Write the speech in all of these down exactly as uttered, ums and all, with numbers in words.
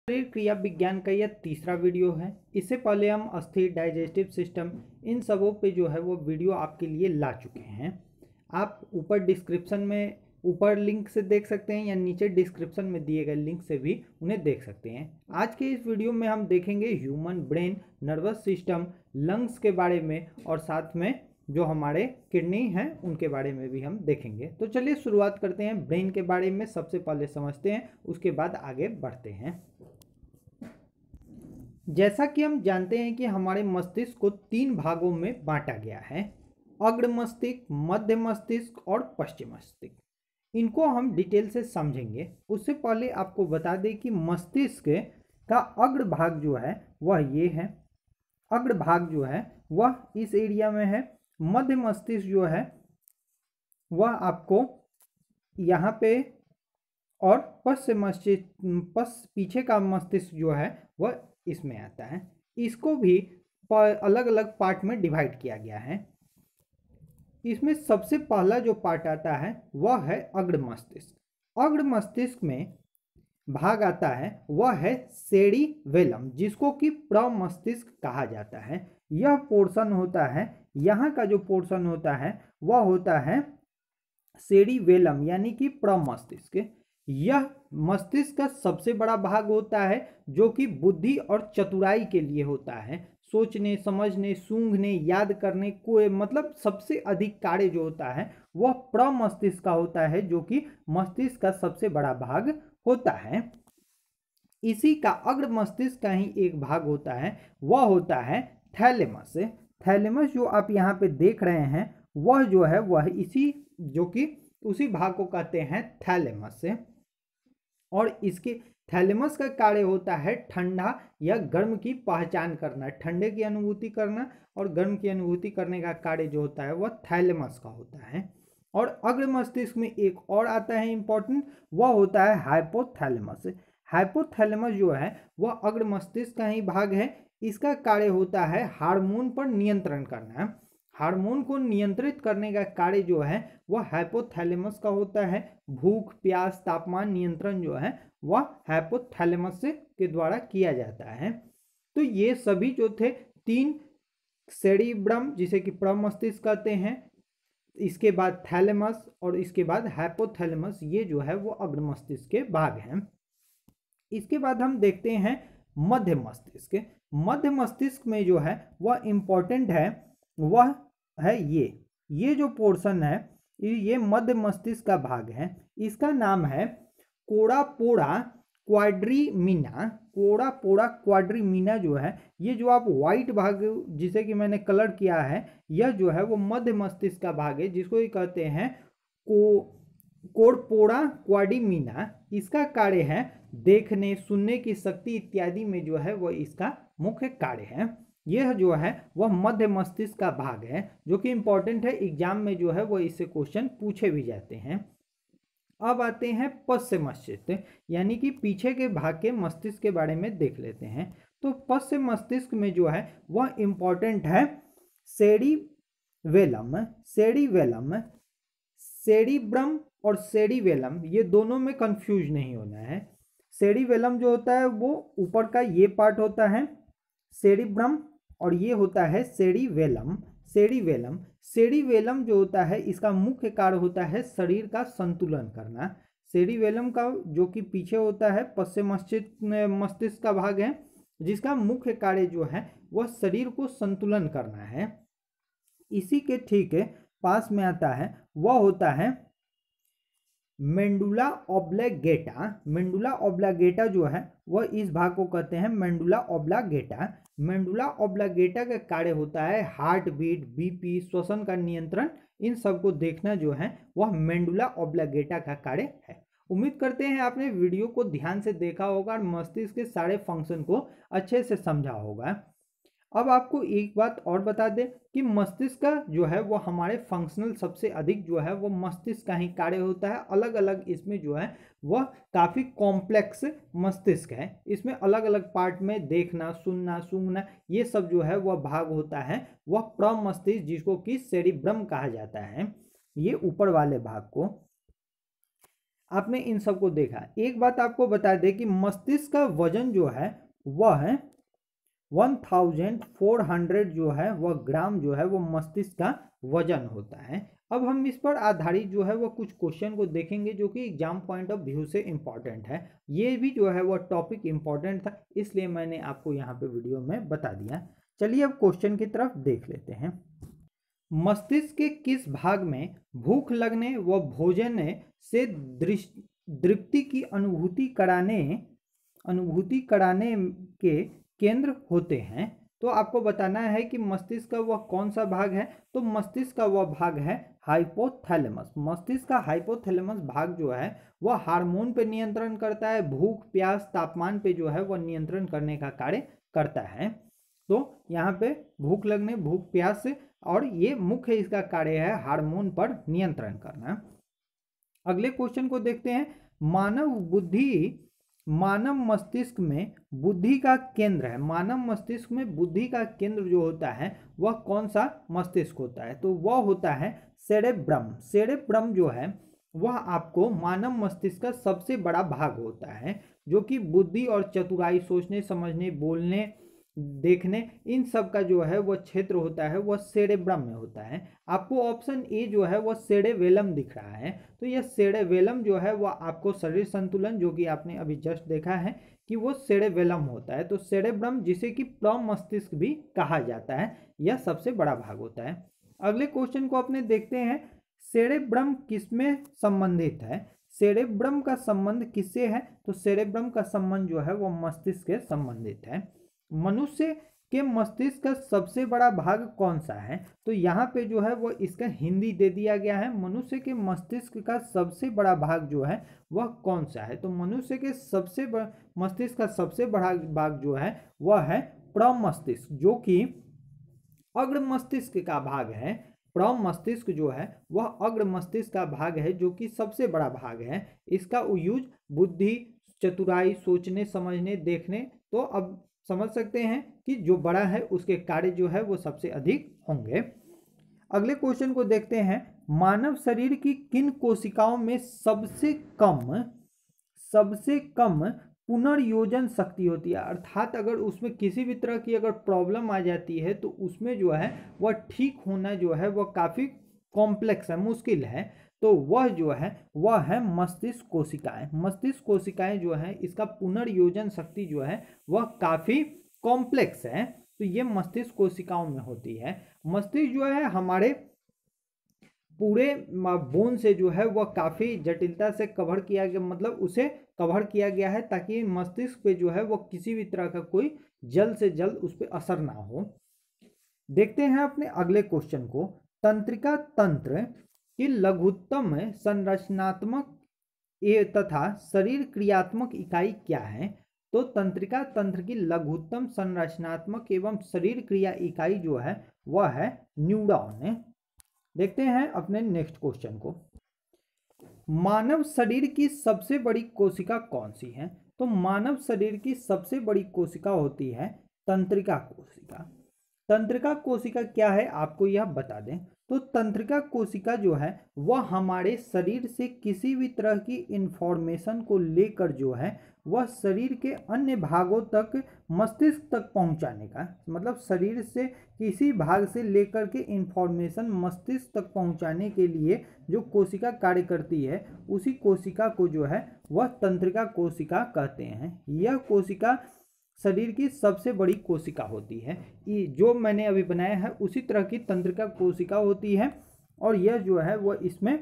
शरीर क्रिया विज्ञान का यह तीसरा वीडियो है। इससे पहले हम अस्थि, डाइजेस्टिव सिस्टम, इन सबों पे जो है वो वीडियो आपके लिए ला चुके हैं। आप ऊपर डिस्क्रिप्शन में ऊपर लिंक से देख सकते हैं या नीचे डिस्क्रिप्शन में दिए गए लिंक से भी उन्हें देख सकते हैं। आज के इस वीडियो में हम देखेंगे human brain, nervous system, lungs के बारे में और साथ में जो हमारे किडनी हैं उनके बारे में भी हम देखेंगे। तो चलिए शुरुआत करते हैं। ब्रेन के बारे में सबसे पहले समझते हैं, उसके बाद आगे बढ़ते हैं। जैसा कि हम जानते हैं कि हमारे मस्तिष्क को तीन भागों में बांटा गया है, अग्र मस्तिष्क, मध्य मस्तिष्क और पश्चिम मस्तिष्क। इनको हम डिटेल से समझेंगे। उससे पहले आपको बता दें कि मस्तिष्क का अग्र भाग जो है वह ये है, अग्र भाग जो है वह इस एरिया में है। मध्य मस्तिष्क जो है वह आपको यहाँ पे, और पश्चिम मस्तिष्क पस पीछे का मस्तिष्क जो है वह इसमें आता है। इसको भी अलग अलग पार्ट में डिवाइड किया गया है। इसमें सबसे पहला जो पार्ट आता है वह है अग्र मस्तिष्क। अग्र मस्तिष्क में भाग आता है वह है सेरिबेलम, जिसको कि प्रमस्तिष्क कहा जाता है। यह पोर्शन होता है, यहाँ का जो पोर्शन होता है वह होता है सेरिबेलम यानी कि प्रमस्तिष्क। यह मस्तिष्क का सबसे बड़ा भाग होता है जो कि बुद्धि और चतुराई के लिए होता है। सोचने, समझने, सूंघने, याद करने को मतलब सबसे अधिक कार्य जो होता है वह प्रमस्तिष्क का होता है, जो कि मस्तिष्क का सबसे बड़ा भाग होता है। इसी का अग्र मस्तिष्क का ही एक भाग होता है, वह होता है थैलेमस। थैलेमस जो आप यहाँ पे देख रहे हैं वह जो है वह इसी जो कि उसी भाग को कहते हैं थैलेमस से। और इसके थैलेमस का कार्य होता है ठंडा या गर्म की पहचान करना, ठंडे की अनुभूति करना और गर्म की अनुभूति करने का कार्य जो होता है वह थैलेमस का होता है। और अग्र मस्तिष्क में एक और आता है इंपॉर्टेंट, वह होता है हाइपोथैलेमस। हाइपोथैलेमस जो है वह अग्र मस्तिष्क का ही भाग है। इसका कार्य होता है हार्मोन पर नियंत्रण करना। हार्मोन को नियंत्रित करने का कार्य जो है वह हाइपोथैलेमस का होता है। भूख, प्यास, तापमान नियंत्रण जो है वह हाइपोथैलेमस से के द्वारा किया जाता है। तो ये सभी जो थे तीन, सेरिब्रम जिसे कि प्रमस्तिष्क कहते हैं, इसके बाद थैलेमस और इसके बाद हाइपोथैलेमस, ये जो है वो अग्र मस्तिष्क के भाग हैं। इसके बाद हम देखते हैं मध्य मस्तिष्क। मध्य मस्तिष्क में जो है वह इंपॉर्टेंट है, वह है ये ये जो पोर्शन है ये मध्य मस्तिष्क का भाग है। इसका नाम है कोरापोरा क्वाड्रीमिना। कोरापोरा क्वाड्रीमिना जो है, ये जो आप व्हाइट भाग जिसे कि मैंने कलर किया है, यह जो है वो मध्य मस्तिष्क का भाग है, जिसको ये कहते हैं को कोरपोरा क्वाड्रीमिना। इसका कार्य है देखने, सुनने की शक्ति इत्यादि में जो है वह इसका मुख्य कार्य है। यह जो है वह मध्य मस्तिष्क का भाग है, जो कि इंपॉर्टेंट है, एग्जाम में जो है वह इससे क्वेश्चन पूछे भी जाते हैं। अब आते हैं पश्चिम मस्तिष्क, यानी कि पीछे के भाग के मस्तिष्क के बारे में देख लेते हैं। तो पश्चिम मस्तिष्क में जो है वह इंपॉर्टेंट है सेरिबेलम। सेरिबेलम सेरिब्रम और सेरिबेलम, ये दोनों में कंफ्यूज नहीं होना है। सेरिबेलम जो होता है वो ऊपर का ये पार्ट होता है सेरिब्रम, और ये होता है सेरिबेलम। सेरिबेलम सेरिबेलम जो होता है इसका मुख्य कार्य होता है शरीर का संतुलन करना। सेरिबेलम का जो कि पीछे होता है पश्चिम मस्तिष्क मस्तिष्क का भाग है, जिसका मुख्य कार्य जो है वह शरीर को संतुलन करना है। इसी के ठीक पास में आता है वह होता है मेंडुला ऑब्लिगेटा। मेंडुला ऑब्लिगेटा जो है वह इस भाग को कहते हैं मेंडुला ऑब्लिगेटा। मेंडुला ऑब्लिगेटा का कार्य होता है हार्ट बीट, बीपी, श्वसन का नियंत्रण, इन सब को देखना जो है वह मेंडुला ऑब्लिगेटा का कार्य है। उम्मीद करते हैं आपने वीडियो को ध्यान से देखा होगा और मस्तिष्क के सारे फंक्शन को अच्छे से समझा होगा। अब आपको एक बात और बता दें कि मस्तिष्क का जो है वो हमारे फंक्शनल सबसे अधिक जो है वो मस्तिष्क का ही कार्य होता है। अलग अलग इसमें जो है वह काफ़ी कॉम्प्लेक्स मस्तिष्क है। इसमें अलग अलग पार्ट में देखना, सुनना, सूंघना, ये सब जो है वह भाग होता है वह प्रमस्तिष्क, जिसको कि सेरिब्रम कहा जाता है, ये ऊपर वाले भाग को। आपने इन सबको देखा। एक बात आपको बता दें कि मस्तिष्क का वजन जो है वह है वन थाउजेंड फोर हंड्रेड जो है वह ग्राम जो है वो मस्तिष्क का वजन होता है। अब हम इस पर आधारित जो है वो कुछ क्वेश्चन को देखेंगे जो कि एग्जाम पॉइंट ऑफ व्यू से इम्पॉर्टेंट है। ये भी जो है वो टॉपिक इम्पॉर्टेंट था, इसलिए मैंने आपको यहाँ पे वीडियो में बता दिया। चलिए अब क्वेश्चन की तरफ देख लेते हैं। मस्तिष्क के किस भाग में भूख लगने व भोजन से तृप्ति की अनुभूति कराने अनुभूति कराने के केंद्र होते हैं? तो आपको बताना है कि मस्तिष्क का वह कौन सा भाग है। तो मस्तिष्क का वह भाग है हाइपोथैलेमस। मस्तिष्क का हाइपोथैलेमस भाग जो है वह हार्मोन पे नियंत्रण करता है, भूख प्यास तापमान पे जो है वह नियंत्रण करने का कार्य करता है। तो यहाँ पे भूख लगने भूख प्यास से, और ये मुख्य इसका कार्य है हार्मोन पर नियंत्रण करना। अगले क्वेश्चन को देखते हैं। मानव बुद्धि मानव मस्तिष्क में बुद्धि का केंद्र है। मानव मस्तिष्क में बुद्धि का केंद्र जो होता है वह कौन सा मस्तिष्क होता है? तो वह होता है सेरेब्रम। सेरेब्रम जो है वह आपको मानव मस्तिष्क का सबसे बड़ा भाग होता है, जो कि बुद्धि और चतुराई, सोचने समझने बोलने देखने इन सब का जो है वह क्षेत्र होता है वह सेरेब्रम में होता है। आपको ऑप्शन ए जो है वह सेरेबेलम दिख रहा है। तो यह सेरेबेलम जो है वह आपको शरीर संतुलन, जो कि आपने अभी जस्ट देखा है कि वो सेरेबेलम होता है। तो सेरेब्रम, जिसे कि प्रमस्तिष्क भी कहा जाता है, यह सबसे बड़ा भाग होता है। अगले क्वेश्चन को अपने देखते हैं। सेरेब्रम किसमें संबंधित है? सेरेब्रम का संबंध किससे है? तो सेरेब्रम का संबंध जो है वह मस्तिष्क से संबंधित है। मनुष्य के मस्तिष्क का सबसे बड़ा भाग कौन सा है? तो यहाँ पे जो है वो इसका हिंदी दे दिया गया है। मनुष्य के मस्तिष्क का सबसे बड़ा भाग जो है वह कौन सा है? तो मनुष्य के सबसे बड़ा मस्तिष्क का सबसे बड़ा भाग जो है वह है प्रमस्तिष्क, जो कि अग्र मस्तिष्क का भाग है। प्रमस्तिष्क जो है वह अग्र मस्तिष्क का भाग है, जो कि सबसे बड़ा भाग है। इसका यूज बुद्धि, चतुराई, सोचने समझने देखने, तो अब समझ सकते हैं कि जो बड़ा है उसके कार्य जो है वो सबसे अधिक होंगे। अगले क्वेश्चन को देखते हैं। मानव शरीर की किन कोशिकाओं में सबसे कम सबसे कम पुनर्योजन शक्ति होती है? अर्थात अगर उसमें किसी भी तरह की अगर प्रॉब्लम आ जाती है तो उसमें जो है वह ठीक होना जो है वह काफ़ी कॉम्प्लेक्स है, मुश्किल है। तो वह जो है वह है मस्तिष्क कोशिकाएं। मस्तिष्क कोशिकाएं जो है इसका पुनर्योजन शक्ति जो है वह काफ़ी कॉम्प्लेक्स है। तो ये मस्तिष्क कोशिकाओं में होती है। मस्तिष्क जो है हमारे पूरे बोन से जो है वह काफ़ी जटिलता से कवर किया गया, मतलब उसे कवर किया गया है ताकि मस्तिष्क पे जो है वह किसी भी तरह का कोई जल्द से जल्द उस पर असर ना हो। देखते हैं अपने अगले क्वेश्चन को। तंत्रिका तंत्र की लघुत्तम संरचनात्मक तथा शरीर क्रियात्मक इकाई क्या है? तो तंत्रिका तंत्र की लघुत्तम संरचनात्मक एवं शरीर क्रिया इकाई जो है वह है न्यूरॉन। देखते हैं अपने नेक्स्ट क्वेश्चन को। मानव शरीर की सबसे बड़ी कोशिका कौन सी है? तो मानव शरीर की सबसे बड़ी कोशिका होती है तंत्रिका कोशिका। तंत्रिका कोशिका क्या है आपको यह बता दें। तो तंत्रिका कोशिका जो है वह हमारे शरीर से किसी भी तरह की इंफॉर्मेशन को लेकर जो है वह शरीर के अन्य भागों तक, मस्तिष्क तक पहुंचाने का, मतलब शरीर से किसी भाग से लेकर के इंफॉर्मेशन मस्तिष्क तक पहुंचाने के लिए जो कोशिका कार्य करती है उसी कोशिका को जो है वह तंत्रिका कोशिका कहते हैं। यह कोशिका शरीर की सबसे बड़ी कोशिका होती है। ये जो मैंने अभी बनाया है उसी तरह की तंत्रिका कोशिका होती है, और यह जो है वह इसमें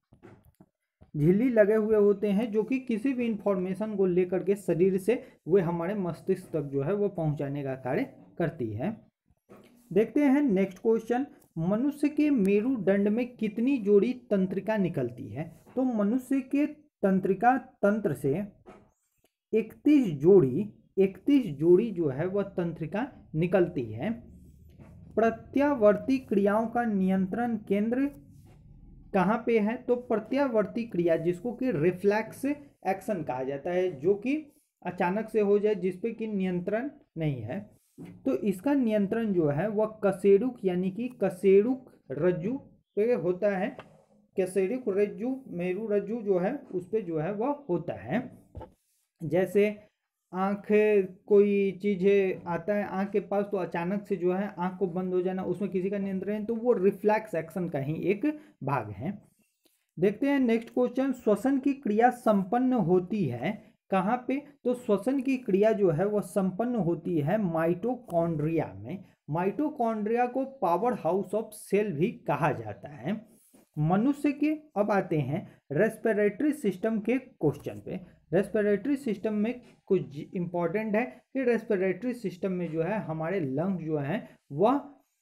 झिल्ली लगे हुए होते हैं जो कि किसी भी इंफॉर्मेशन को लेकर के शरीर से वे हमारे मस्तिष्क तक जो है वो पहुंचाने का कार्य करती है। देखते हैं नेक्स्ट क्वेश्चन। मनुष्य के मेरुदंड में कितनी जोड़ी तंत्रिका निकलती है? तो मनुष्य के तंत्रिका तंत्र से इकतीस जोड़ी इकतीस जोड़ी जो है वह तंत्रिका निकलती है। प्रत्यावर्ती क्रियाओं का नियंत्रण केंद्र कहाँ पे है? तो प्रत्यावर्ती क्रिया, जिसको कि रिफ्लेक्स एक्शन कहा जाता है, जो कि अचानक से हो जाए जिस पे कि नियंत्रण नहीं है, तो इसका नियंत्रण जो है वह कशेरुक यानी कि कशेरुक रज्जु पे होता है। कैसेरिक रज्जु मेरु रज्जु जो है उस पर जो है वह होता है। जैसे आँख, कोई चीज़ आता है आँख के पास तो अचानक से जो है आँख को बंद हो जाना, उसमें किसी का नियंत्रण है, तो वो रिफ्लेक्स एक्शन का ही एक भाग है। देखते हैं नेक्स्ट क्वेश्चन, श्वसन की क्रिया संपन्न होती है कहाँ पे? तो श्वसन की क्रिया जो है वह संपन्न होती है माइटोकॉन्ड्रिया में। माइटोकॉन्ड्रिया को पावर हाउस ऑफ सेल भी कहा जाता है। मनुष्य के, अब आते हैं रेस्पिरेटरी सिस्टम के क्वेश्चन पे। रेस्पिरेटरी सिस्टम में कुछ इंपॉर्टेंट है कि रेस्पिरेटरी सिस्टम में जो है हमारे लंग्स जो हैं वह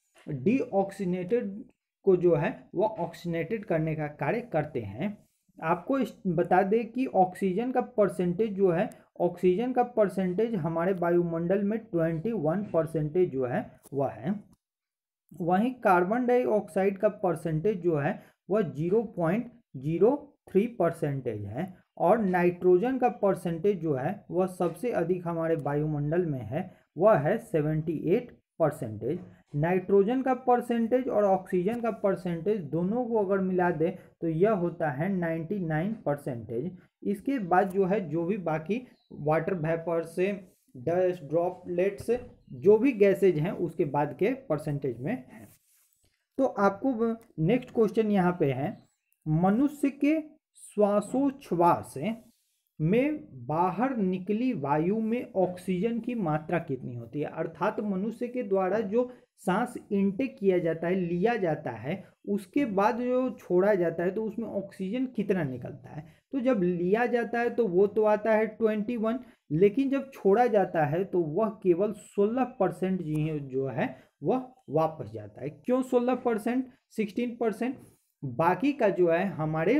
डीऑक्सीनेटेड को जो है वह ऑक्सीनेटेड करने का कार्य करते हैं। आपको बता दें कि ऑक्सीजन का परसेंटेज जो है, ऑक्सीजन का परसेंटेज हमारे वायुमंडल में इक्कीस परसेंटेज जो है वह है। वहीं कार्बन डाइऑक्साइड का परसेंटेज जो है वह zero point zero three percentage है। और नाइट्रोजन का परसेंटेज जो है वह सबसे अधिक हमारे वायुमंडल में है, वह है अठहत्तर परसेंटेज। नाइट्रोजन का परसेंटेज और ऑक्सीजन का परसेंटेज दोनों को अगर मिला दे तो यह होता है निन्यानवे परसेंटेज। इसके बाद जो है जो भी बाकी वाटर वेपर से डस्ट ड्रॉपलेट्स जो भी गैसेज हैं उसके बाद के परसेंटेज में है। तो आपको नेक्स्ट क्वेश्चन यहाँ पे है, मनुष्य के श्वासोच्छ्वास में बाहर निकली वायु में ऑक्सीजन की मात्रा कितनी होती है? अर्थात मनुष्य के द्वारा जो सांस इनटेक किया जाता है, लिया जाता है, उसके बाद जो छोड़ा जाता है तो उसमें ऑक्सीजन कितना निकलता है? तो जब लिया जाता है तो वो तो आता है इक्कीस, लेकिन जब छोड़ा जाता है तो वह केवल सोलह परसेंट जो है वह वापस जाता है। क्यों सोलह परसेंट, सोलह परसेंट? बाकी का जो है हमारे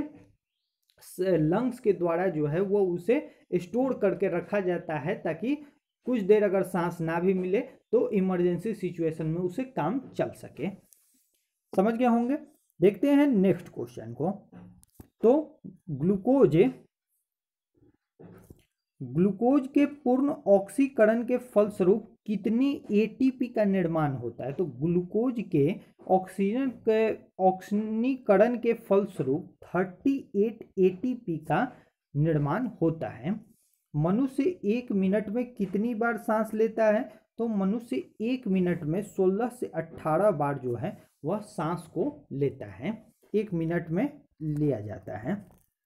लंग्स के द्वारा जो है वो उसे स्टोर करके रखा जाता है ताकि कुछ देर अगर सांस ना भी मिले तो इमरजेंसी सिचुएशन में उसे काम चल सके। समझ गए होंगे। देखते हैं नेक्स्ट क्वेश्चन को। तो ग्लूकोज ग्लूकोज के पूर्ण ऑक्सीकरण के फलस्वरूप कितनी एटीपी का निर्माण होता है? तो ग्लूकोज के ऑक्सीजन के ऑक्सीकरण के फलस्वरूप अड़तीस एटीपी का निर्माण होता है। मनुष्य एक मिनट में कितनी बार सांस लेता है? तो मनुष्य एक मिनट में सोलह से अठारह बार जो है वह सांस को लेता है, एक मिनट में लिया जाता है।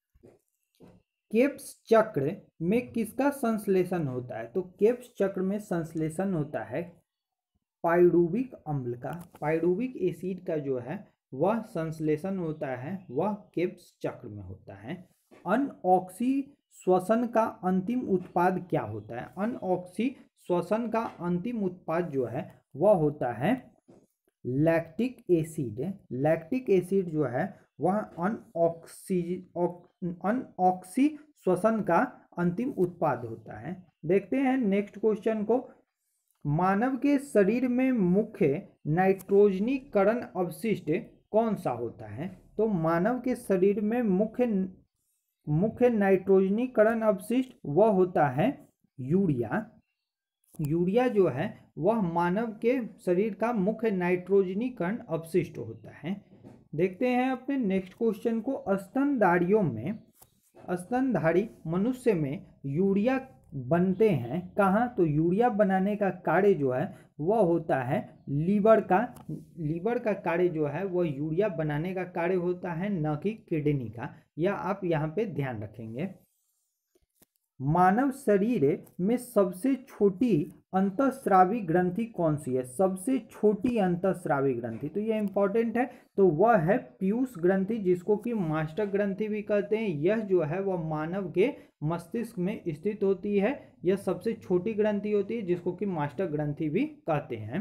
केप्स चक्र में किसका संश्लेषण होता है? तो केप्स चक्र में संश्लेषण होता है पाइरुविक अम्ल का, पाइरुविक एसिड का जो है वह संश्लेषण होता है, वह केप्स चक्र में होता है। अनऑक्सी श्वसन का अंतिम उत्पाद क्या होता है? अनऑक्सी श्वसन का अंतिम उत्पाद जो है वह होता है लैक्टिक एसिड। लैक्टिक एसिड जो है वह अनऑक्सी अनऑक्सी श्वसन का अंतिम उत्पाद होता है। देखते हैं नेक्स्ट क्वेश्चन को। मानव के शरीर में मुख्य नाइट्रोजनीकरण अवशिष्ट कौन सा होता है? तो मानव के शरीर में मुख्य मुख्य नाइट्रोजनीकरण अवशिष्ट वह होता है यूरिया। यूरिया जो है वह मानव के शरीर का मुख्य नाइट्रोजनीकरण अवशिष्ट होता है। देखते हैं अपने नेक्स्ट क्वेश्चन को। स्तनधारियों में स्तनधारी मनुष्य में यूरिया बनते हैं कहाँ? तो यूरिया बनाने का कार्य जो है वह होता है लीवर का। लीवर का कार्य जो है वह यूरिया बनाने का कार्य होता है, न कि किडनी का। यह आप यहाँ पे ध्यान रखेंगे। मानव शरीर में सबसे छोटी अंतःस्रावी ग्रंथि कौन सी है? सबसे छोटी अंतःस्रावी ग्रंथि, तो यह इंपॉर्टेंट है, तो वह है पीयूष ग्रंथि, जिसको कि मास्टर ग्रंथि भी कहते हैं। यह जो है वह मानव के मस्तिष्क में स्थित होती है। यह सबसे छोटी ग्रंथि होती है जिसको कि मास्टर ग्रंथि भी कहते हैं।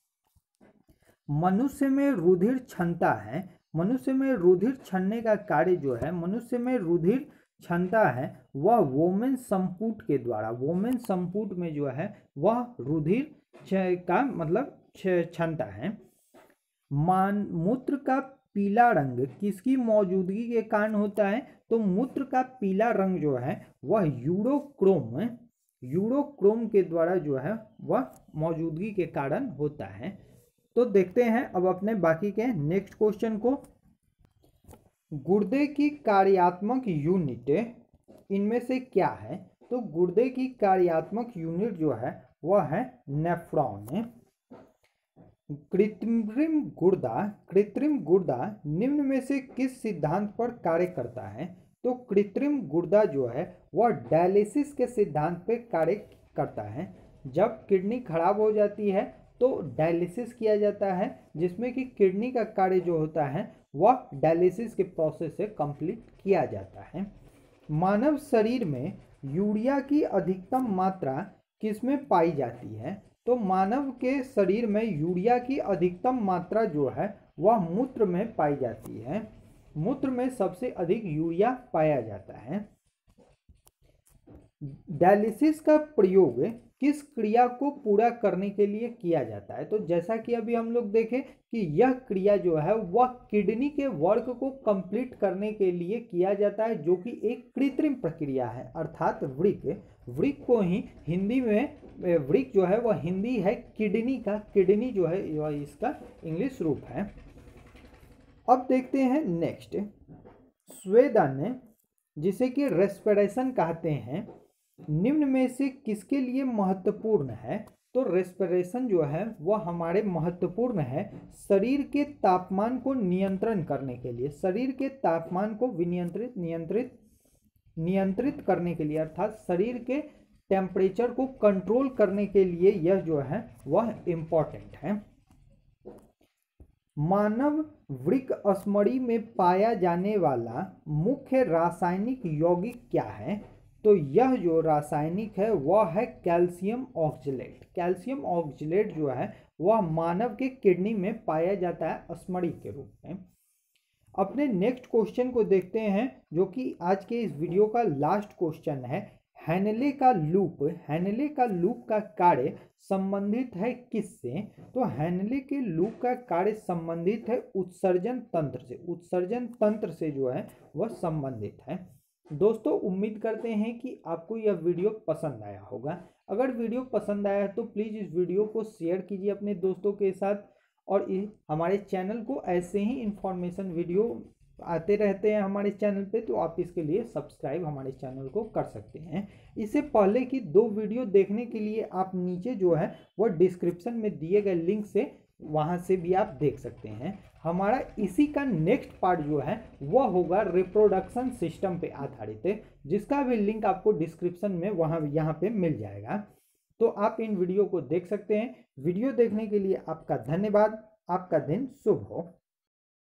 मनुष्य में रुधिर क्षमता है, मनुष्य में रुधिर छनने का कार्य जो है, मनुष्य में रुधिर क्षमता है वह वोमेन संपुट के द्वारा, वोमेन संपुट में जो है वह रुधिर का मतलब क्षमता है। मान मूत्र का पीला रंग किसकी मौजूदगी के कारण होता है? तो मूत्र का पीला रंग जो है वह यूरोक्रोम यूरोक्रोम के द्वारा जो है वह मौजूदगी के कारण होता है। तो देखते हैं अब अपने बाकी के नेक्स्ट क्वेश्चन को। गुर्दे की कार्यात्मक यूनिट इनमें से क्या है? तो गुर्दे की कार्यात्मक यूनिट जो है वह है नेफ्रॉन। कृत्रिम गुर्दा कृत्रिम गुर्दा निम्न में से किस सिद्धांत पर कार्य करता है? तो कृत्रिम गुर्दा जो है वह डायलिसिस के सिद्धांत पर कार्य करता है। जब किडनी खराब हो जाती है तो डायलिसिस किया जाता है, जिसमें कि किडनी का कार्य जो होता है वह डायलिसिस के प्रोसेस से कंप्लीट किया जाता है। मानव शरीर में यूरिया की अधिकतम मात्रा किसमें पाई जाती है? तो मानव के शरीर में यूरिया की अधिकतम मात्रा जो है वह मूत्र में पाई जाती है। मूत्र में सबसे अधिक यूरिया पाया जाता है। डायलिसिस का प्रयोग किस क्रिया को पूरा करने के लिए किया जाता है? तो जैसा कि अभी हम लोग देखें कि यह क्रिया जो है वह किडनी के वर्क को कंप्लीट करने के लिए किया जाता है, जो कि एक कृत्रिम प्रक्रिया है, अर्थात वृक। वृक को ही हिंदी में, वृक जो है वह हिंदी है किडनी का, किडनी जो है वह इसका इंग्लिश रूप है। अब देखते हैं नेक्स्ट, स्वेदन जिसे कि रेस्पिरेशन कहते हैं, निम्न में से किसके लिए महत्वपूर्ण है? तो रेस्पिरेशन जो है वह हमारे महत्वपूर्ण है शरीर के तापमान को नियंत्रण करने के लिए, शरीर के तापमान को विनियंत्रित नियंत्रित नियंत्रित करने के लिए, अर्थात शरीर के टेम्परेचर को कंट्रोल करने के लिए यह जो है वह इम्पोर्टेंट है। मानव वृक्क अस्मरी में पाया जाने वाला मुख्य रासायनिक यौगिक क्या है? तो यह जो रासायनिक है वह है कैल्शियम ऑक्जेलेट। कैल्शियम ऑक्जेलेट जो है वह मानव के किडनी में पाया जाता है अस्मरी के रूप में। अपने नेक्स्ट क्वेश्चन को देखते हैं, जो कि आज के इस वीडियो का लास्ट क्वेश्चन है। हेनले का लूप हेनले का लूप का कार्य संबंधित है किससे? तो हेनले के लूप का कार्य संबंधित है उत्सर्जन तंत्र से। उत्सर्जन तंत्र से जो है वह संबंधित है। दोस्तों, उम्मीद करते हैं कि आपको यह वीडियो पसंद आया होगा। अगर वीडियो पसंद आया है तो प्लीज़ इस वीडियो को शेयर कीजिए अपने दोस्तों के साथ, और हमारे चैनल को ऐसे ही इंफॉर्मेशन वीडियो आते रहते हैं हमारे चैनल पे, तो आप इसके लिए सब्सक्राइब हमारे चैनल को कर सकते हैं। इससे पहले कि दो वीडियो देखने के लिए आप नीचे जो है वह डिस्क्रिप्शन में दिए गए लिंक से वहां से भी आप देख सकते हैं। हमारा इसी का नेक्स्ट पार्ट जो है वह होगा रिप्रोडक्शन सिस्टम पे आधारित, जिसका भी लिंक आपको डिस्क्रिप्शन में वहाँ यहाँ पे मिल जाएगा, तो आप इन वीडियो को देख सकते हैं। वीडियो देखने के लिए आपका धन्यवाद। आपका दिन शुभ हो।